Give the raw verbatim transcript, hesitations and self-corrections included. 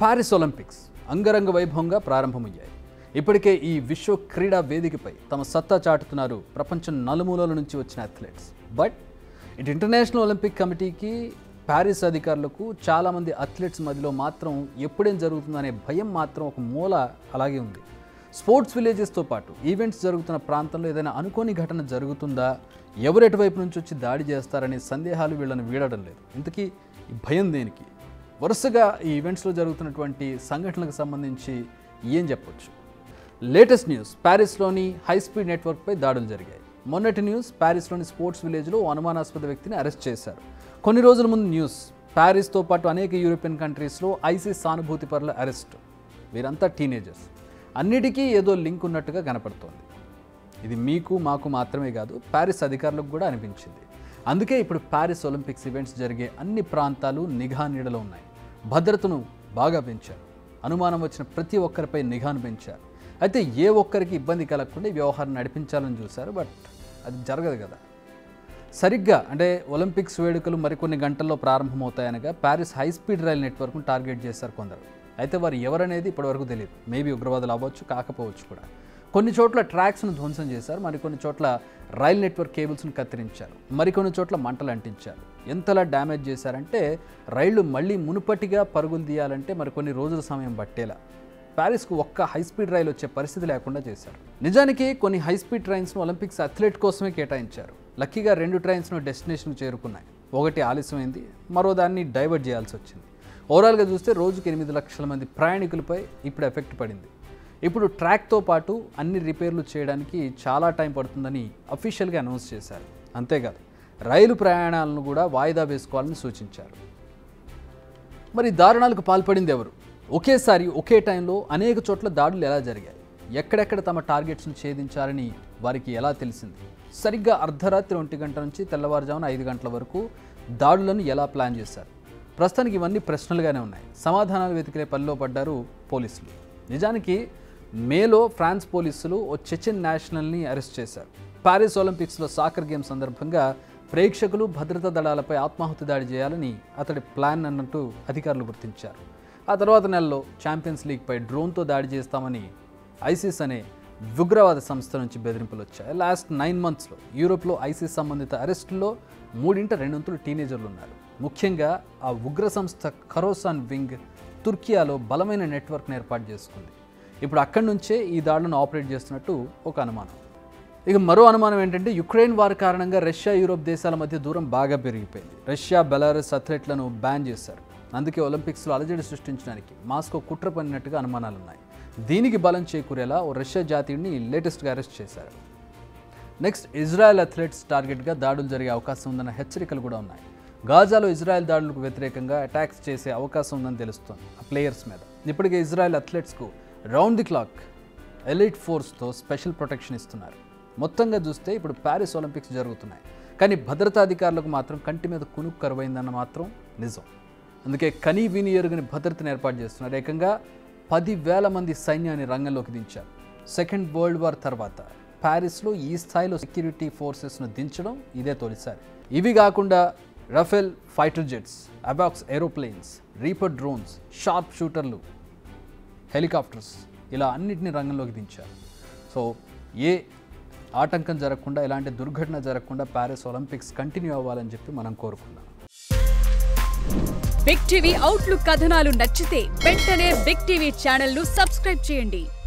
Paris Olympics అంగరంగ వైభవంగా ప్రారంభమయ్యాయి. ఇప్పటికే ఈ విశ్వ క్రీడా వేదికపై తమ సత్తా చాటుతున్నారు ప్రపంచం నలుమూలల నుంచి వచ్చిన అథ్లెట్స్. బట్ ఇటు ఇంటర్నేషనల్ ఒలింపిక్ కమిటీకి, పారిస్ అధికారులకు చాలామంది అథ్లెట్స్ మధ్యలో మాత్రం ఎప్పుడేం జరుగుతుందనే భయం మాత్రం ఒక మూల అలాగే ఉంది. స్పోర్ట్స్ విలేజెస్తో పాటు ఈవెంట్స్ జరుగుతున్న ప్రాంతంలో ఏదైనా అనుకోని ఘటన జరుగుతుందా, ఎవరు ఎటువైపు నుంచి వచ్చి దాడి చేస్తారనే సందేహాలు వీళ్ళని వీడడం లేదు. ఇంతకీ ఈ భయం దేనికి? వరుసగా ఈ ఈవెంట్స్లో జరుగుతున్నటువంటి సంఘటనలకు సంబంధించి ఏం చెప్పొచ్చు? లేటెస్ట్ న్యూస్, ప్యారిస్లోని హైస్పీడ్ నెట్వర్క్పై దాడులు జరిగాయి. మొన్నటి న్యూస్, ప్యారిస్లోని స్పోర్ట్స్ విలేజ్లో అనుమానాస్పద వ్యక్తిని అరెస్ట్ చేశారు. కొన్ని రోజుల ముందు న్యూస్, ప్యారిస్తో పాటు అనేక యూరోపియన్ కంట్రీస్లో ఐసిస్ సానుభూతి పరుల అరెస్ట్. వీరంతా టీనేజర్స్. అన్నిటికీ ఏదో లింక్ ఉన్నట్టుగా కనపడుతోంది. ఇది మీకు మాకు మాత్రమే కాదు, ప్యారిస్ అధికారులకు కూడా అనిపించింది. అందుకే ఇప్పుడు ప్యారిస్ ఒలింపిక్స్ ఈవెంట్స్ జరిగే అన్ని ప్రాంతాలు నిఘా నీడలో ఉన్నాయి. భద్రతను బాగా పెంచారు. అనుమానం వచ్చిన ప్రతి ఒక్కరిపై నిఘాను పెంచారు. అయితే ఏ ఒక్కరికి ఇబ్బంది కలగకుండా ఈ వ్యవహారం నడిపించాలని చూశారు. బట్ అది జరగదు కదా. సరిగ్గా అంటే ఒలింపిక్స్ వేడుకలు మరికొన్ని గంటల్లో ప్రారంభమవుతాయనగా ప్యారిస్ హైస్పీడ్ రైల్ నెట్వర్క్ను టార్గెట్ చేశారు కొందరు. అయితే వారు ఎవరనేది ఇప్పటివరకు తెలియదు. మేబీ ఉగ్రవాదులు అవ్వచ్చు, కాకపోవచ్చు కూడా. కొన్ని చోట్ల ట్రాక్స్ను ధ్వంసం చేశారు, మరికొన్ని చోట్ల రైల్ నెట్వర్క్ కేబుల్స్ను కత్తిరించారు, మరికొన్ని చోట్ల మంటలు అంటించారు. ఎంతలా డ్యామేజ్ చేశారంటే రైళ్లు మళ్ళీ మునుపటిగా పరుగులు తీయాలంటే మరికొన్ని రోజుల సమయం పట్టేలా ప్యారిస్కు ఒక్క హైస్పీడ్ రైలు వచ్చే పరిస్థితి లేకుండా చేశారు. నిజానికి కొన్ని హైస్పీడ్ ట్రైన్స్ను ఒలింపిక్స్ అథ్లెట్ కోసమే కేటాయించారు. లక్కీగా రెండు ట్రైన్స్ను డెస్టినేషన్కు చేరుకున్నాయి. ఒకటి ఆలస్యమైంది, మరో దాన్ని డైవర్ట్ చేయాల్సి వచ్చింది. ఓవరాల్గా చూస్తే రోజుకి ఎనిమిది లక్షల మంది ప్రయాణికులపై ఇప్పుడు ఎఫెక్ట్ పడింది. ఇప్పుడు ట్రాక్తో పాటు అన్ని రిపేర్లు చేయడానికి చాలా టైం పడుతుందని అఫీషియల్గా అనౌన్స్ చేశారు. అంతేకాదు రైలు ప్రయాణాలను కూడా వాయిదా వేసుకోవాలని సూచించారు. మరి దారుణాలకు పాల్పడింది ఎవరు? ఒకేసారి ఒకే టైంలో అనేక చోట్ల దాడులు ఎలా జరిగాయి? ఎక్కడెక్కడ తమ టార్గెట్స్ను ఛేదించాలని వారికి ఎలా తెలిసింది? సరిగ్గా అర్ధరాత్రి ఒంటి గంట నుంచి తెల్లవారుజామున ఐదు గంటల వరకు దాడులను ఎలా ప్లాన్ చేశారు? ప్రస్తుతానికి ఇవన్నీ ప్రశ్నలుగానే ఉన్నాయి. సమాధానాలు వెతికే పనిలో పడ్డారు పోలీసులు. నిజానికి మేలో ఫ్రాన్స్ పోలీసులు ఓ చెచెన్ నేషనల్ని అరెస్ట్ చేశారు. పారిస్ ఒలింపిక్స్లో సాకర్ గేమ్ సందర్భంగా ప్రేక్షకులు, భద్రతా దళాలపై ఆత్మాహుతి దాడి చేయాలని అతడి ప్లాన్ అన్నట్టు అధికారులు గుర్తించారు. ఆ తర్వాత నెలలో ఛాంపియన్స్ లీగ్పై డ్రోన్తో దాడి చేస్తామని ఐసిస్ అనే ఉగ్రవాద సంస్థ నుంచి బెదిరింపులు వచ్చాయి. లాస్ట్ నైన్ మంత్స్లో యూరోప్లో ఐసిస్ సంబంధిత అరెస్టుల్లో మూడింట రెండొంతులు టీనేజర్లు ఉన్నారు. ముఖ్యంగా ఆ ఉగ్ర సంస్థ ఖరోసాన్ వింగ్ తుర్కియాలో బలమైన నెట్వర్క్ను ఏర్పాటు చేసుకుంది. ఇప్పుడు అక్కడి నుంచే ఈ దాడులను ఆపరేట్ చేస్తున్నట్టు ఒక అనుమానం. ఇక మరో అనుమానం ఏంటంటే, యుక్రెయిన్ వార్ కారణంగా రష్యా, యూరోప్ దేశాల మధ్య దూరం బాగా పెరిగిపోయింది. రష్యా, బెలారస్ అథ్లెట్లను బ్యాన్ చేశారు. అందుకే ఒలింపిక్స్లో అలజడి సృష్టించడానికి మాస్కో కుట్ర పన్నినట్టుగా అనుమానాలు ఉన్నాయి. దీనికి బలం చేకూరేలా ఓ రష్యా జాతీయుడిని లేటెస్ట్గా అరెస్ట్ చేశారు. నెక్స్ట్, ఇజ్రాయెల్ అథ్లెట్స్ టార్గెట్గా దాడులు జరిగే అవకాశం ఉందన్న హెచ్చరికలు కూడా ఉన్నాయి. గాజాలో ఇజ్రాయెల్ దాడులకు వ్యతిరేకంగా అటాక్స్ చేసే అవకాశం ఉందని తెలుస్తోంది ఆ ప్లేయర్స్ మీద. ఇప్పటికే ఇజ్రాయెల్ అథ్లెట్స్కు రౌండ్ ది క్లాక్ ఎలైట్ ఫోర్స్తో స్పెషల్ ప్రొటెక్షన్ ఇస్తున్నారు. మొత్తంగా చూస్తే ఇప్పుడు ప్యారిస్ ఒలింపిక్స్ జరుగుతున్నాయి, కానీ భద్రతా అధికారులకు మాత్రం కంటి మీద కునుకు కరువైందన్న మాత్రం నిజం. అందుకే కనీ విని ఎరుగని భద్రతను ఏర్పాటు చేస్తున్నారు. ఏకంగా పదివేల మంది సైన్యాన్ని రంగంలోకి దించారు. సెకండ్ వరల్డ్ వార్ తర్వాత ప్యారిస్లో ఈ స్థాయిలో సెక్యూరిటీ ఫోర్సెస్ను దించడం ఇదే తొలిసారి. ఇవి కాకుండా Rafale fighter jets, AWACS aeroplanes, Reaper drones, sharp షూటర్లు, హెలికాప్టర్స్, ఇలా అన్నిటినీ రంగంలోకి దించారు. సో ఏ ఆటంకం జరగకుండా, ఎలాంటి దుర్ఘటన జరగకుండా ప్యారిస్ ఒలింపిక్స్ కంటిన్యూ అవ్వాలని చెప్పి మనం కోరుకున్నాం. బిగ్ టీవీ అవుట్లుక్ కథనాలు నచ్చితే వెంటనే బిగ్ టీవీ ఛానల్ ను సబ్స్క్రైబ్ చేయండి.